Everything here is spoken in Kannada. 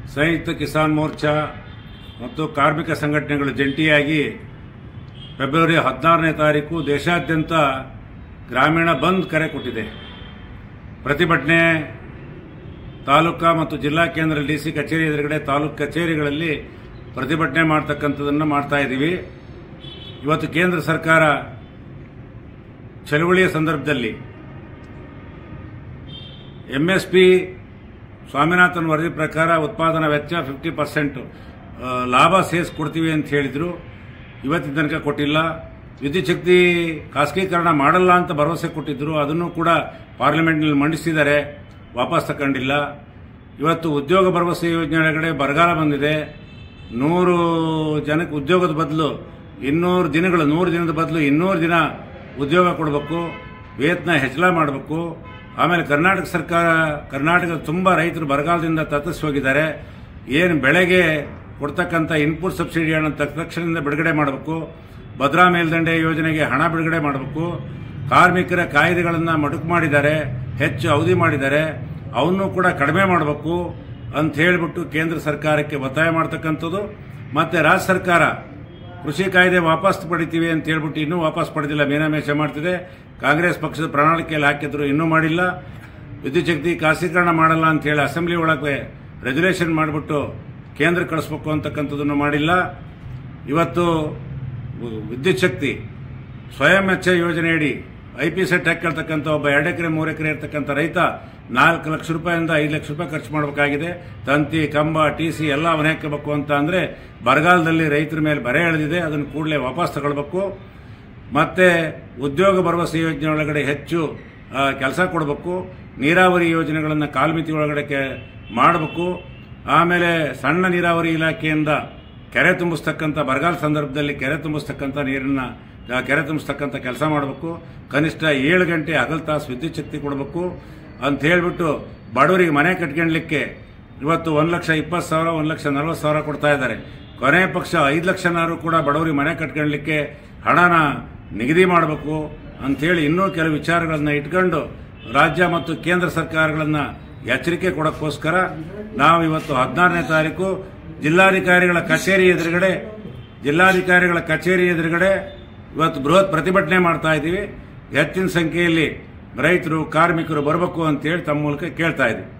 ಸಂಯುಕ್ತ ಕಿಸಾನ್ ಮೋರ್ಚಾ ಮತ್ತು ಕಾರ್ಮಿಕ ಸಂಘಟನೆಗಳು ಜಂಟಿಯಾಗಿ ಫೆಬ್ರವರಿ 16ನೇ ತಾರೀಕು ದೇಶಾದ್ಯಂತ ಗ್ರಾಮೀಣ ಬಂದ್ ಕರೆ ಕೊಟ್ಟಿದೆ. ಪ್ರತಿಭಟನೆ ತಾಲೂಕಾ ಮತ್ತು ಜಿಲ್ಲಾ ಕೇಂದ್ರ ಡಿಸಿ ಕಚೇರಿ ಎದುರುಗಡೆ ತಾಲೂಕು ಕಚೇರಿಗಳಲ್ಲಿ ಪ್ರತಿಭಟನೆ ಮಾಡತಕ್ಕಂಥದ್ದನ್ನು ಮಾಡ್ತಾ ಇದ್ದೀವಿ. ಇವತ್ತು ಕೇಂದ್ರ ಸರ್ಕಾರ ಚಳವಳಿಯ ಸಂದರ್ಭದಲ್ಲಿ ಎಂಎಸ್ಪಿ ಸ್ವಾಮಿನಾಥನ್ ವರದಿ ಪ್ರಕಾರ ಉತ್ಪಾದನಾ ವೆಚ್ಚ 50% ಲಾಭ ಸೇರಿಸಿಕೊಡ್ತೀವಿ ಅಂತ ಹೇಳಿದ್ರು. ಇವತ್ತಿನ ತನಕ ಕೊಟ್ಟಿಲ್ಲ. ವಿದ್ಯುತ್ ಶಕ್ತಿ ಖಾಸಗೀಕರಣ ಮಾಡಲ್ಲ ಅಂತ ಭರವಸೆ ಕೊಟ್ಟಿದ್ರು. ಅದನ್ನು ಕೂಡ ಪಾರ್ಲಿಮೆಂಟ್ನಲ್ಲಿ ಮಂಡಿಸಿದ್ದಾರೆ, ವಾಪಸ್ ತಗೊಂಡಿಲ್ಲ. ಇವತ್ತು ಉದ್ಯೋಗ ಭರವಸೆ ಯೋಜನೆ ಒಳಗಡೆ ಬರಗಾಲ ಬಂದಿದೆ. 100 ಜನಕ್ಕೆ ಉದ್ಯೋಗದ ಬದಲು 200 ದಿನಗಳು, 100 ದಿನದ ಬದಲು 200 ದಿನ ಉದ್ಯೋಗ ಕೊಡಬೇಕು, ವೇತನ ಹೆಚ್ಚಳ ಮಾಡಬೇಕು. ಆಮೇಲೆ ಕರ್ನಾಟಕ ಸರ್ಕಾರ, ಕರ್ನಾಟಕದ ತುಂಬಾ ರೈತರು ಬರಗಾಲದಿಂದ ತತ್ತರಿಸಿ ಹೋಗಿದ್ದಾರೆ. ಏನು ಬೆಳೆಗೆ ಕೊಡ್ತಕ್ಕಂಥ ಇನ್ಪುಟ್ ಸಬ್ಸಿಡಿಯನ್ನು ತಕ್ಷಣದಿಂದ ಬಿಡುಗಡೆ ಮಾಡಬೇಕು. ಭದ್ರಾ ಮೇಲ್ದಂಡೆ ಯೋಜನೆಗೆ ಹಣ ಬಿಡುಗಡೆ ಮಾಡಬೇಕು. ಕಾರ್ಮಿಕರ ಕಾಯ್ದೆಗಳನ್ನು ಮೊಟಕು ಮಾಡಿದ್ದಾರೆ, ಹೆಚ್ಚು ಅವಧಿ ಮಾಡಿದ್ದಾರೆ, ಅವನ್ನು ಕೂಡ ಕಡಿಮೆ ಮಾಡಬೇಕು ಅಂತ ಹೇಳಿಬಿಟ್ಟು ಕೇಂದ್ರ ಸರ್ಕಾರಕ್ಕೆ ಒತ್ತಾಯ ಮಾಡತಕ್ಕಂಥದ್ದು. ಮತ್ತೆ ರಾಜ್ಯ ಸರ್ಕಾರ ಕೃಷಿ ಕಾಯ್ದೆ ವಾಪಸ್ ಪಡಿತೀವಿ ಅಂತ ಹೇಳ್ಬಿಟ್ಟು ಇನ್ನೂ ವಾಪಸ್ ಪಡೆದಿಲ್ಲ, ಮೀನಾಮೇಷ ಮಾಡ್ತಿದೆ. ಕಾಂಗ್ರೆಸ್ ಪಕ್ಷದ ಪ್ರಣಾಳಿಕೆಯಲ್ಲಿ ಹಾಕಿದ್ರು, ಇನ್ನೂ ಮಾಡಿಲ್ಲ. ವಿದ್ಯುತ್ ಶಕ್ತಿ ಖಾಸಗೀಕರಣ ಮಾಡಲ್ಲ ಅಂತ ಹೇಳಿ ಅಸೆಂಬ್ಲಿ ಒಳಗೆ ರೆಗ್ಯುಲೇಷನ್ ಮಾಡಿಬಿಟ್ಟು ಕೇಂದ್ರ ಕಳಿಸಬೇಕು ಅಂತಕ್ಕಂಥದ್ದನ್ನು ಮಾಡಿಲ್ಲ. ಇವತ್ತು ವಿದ್ಯುತ್ ಶಕ್ತಿ ಸ್ವಯಂ ವೆಚ್ಚ ಯೋಜನೆಯಡಿ ಐಪಿಸೆಟ್ ಹಾಕಿರ್ತಕ್ಕಂಥ ಒಬ್ಬ 2 ಎಕರೆ 3 ಎಕರೆ ಇರತಕ್ಕಂಥ ರೈತ 4 ಲಕ್ಷ ರೂಪಾಯಿಂದ 5 ಲಕ್ಷ ರೂಪಾಯಿ ಖರ್ಚು ಮಾಡಬೇಕಾಗಿದೆ. ತಂತಿ, ಕಂಬ, ಟಿಸಿ ಎಲ್ಲ ಅವನೇ ಹಾಕಬೇಕು ಅಂತ ಅಂದ್ರೆ ಬರಗಾಲದಲ್ಲಿ ರೈತರ ಮೇಲೆ ಬರೆ ಎಳೆದಿದೆ. ಅದನ್ನು ಕೂಡಲೇ ವಾಪಸ್ ತಗೊಳ್ಬೇಕು. ಮತ್ತೆ ಉದ್ಯೋಗ ಭರವಸೆ ಯೋಜನೆ ಒಳಗಡೆ ಹೆಚ್ಚು ಕೆಲಸ ಕೊಡಬೇಕು. ನೀರಾವರಿ ಯೋಜನೆಗಳನ್ನು ಕಾಲ್ಮಿತಿ ಒಳಗಡೆ ಮಾಡಬೇಕು. ಆಮೇಲೆ ಸಣ್ಣ ನೀರಾವರಿ ಇಲಾಖೆಯಿಂದ ಕೆರೆ ತುಂಬಿಸ್ತಕ್ಕಂಥ, ಬರಗಾಲ ಸಂದರ್ಭದಲ್ಲಿ ಕೆರೆ ತುಂಬಿಸ್ತಕ್ಕಂಥ ನೀರನ್ನ ಕೆರೆ ತುಂಬಿಸ್ತಕ್ಕಂಥ ಕೆಲಸ ಮಾಡಬೇಕು. ಕನಿಷ್ಠ 7 ಗಂಟೆ ಹಗಲು ತಾಸು ವಿದ್ಯುತ್ ಶಕ್ತಿ ಕೊಡಬೇಕು ಅಂತ ಹೇಳಿಬಿಟ್ಟು ಬಡವರಿಗೆ ಮನೆ ಕಟ್ಕೊಳ್ಳಲಿಕ್ಕೆ ಇವತ್ತು 1,20,000 1,40,000 ಕೊಡ್ತಾ ಇದ್ದಾರೆ. ಕೊನೆ ಪಕ್ಷ 5 ಲಕ್ಷನಾರು ಕೂಡ ಬಡವರಿಗೆ ಮನೆ ಕಟ್ಕೊಳ್ಳಲಿಕ್ಕೆ ಹಣನ ನಿಗದಿ ಮಾಡಬೇಕು ಅಂತೇಳಿ ಇನ್ನೂ ಕೆಲವು ವಿಚಾರಗಳನ್ನ ಇಟ್ಕೊಂಡು ರಾಜ್ಯ ಮತ್ತು ಕೇಂದ್ರ ಸರ್ಕಾರಗಳನ್ನ ಎಚ್ಚರಿಕೆ ಕೊಡೋಕ್ಕೋಸ್ಕರ ನಾವು ಇವತ್ತು 16ನೇ ತಾರೀಕು ಜಿಲ್ಲಾಧಿಕಾರಿಗಳ ಕಚೇರಿ ಎದುರುಗಡೆ ಇವತ್ತು ಬೃಹತ್ ಪ್ರತಿಭಟನೆ ಮಾಡ್ತಾ ಇದ್ದೀವಿ. ಹೆಚ್ಚಿನ ಸಂಖ್ಯೆಯಲ್ಲಿ ರೈತರು, ಕಾರ್ಮಿಕರು ಬರಬೇಕು ಅಂತೇಳಿ ತಮ್ಮ ಮೂಲಕ ಕೇಳ್ತಾ ಇದ್ದೀವಿ.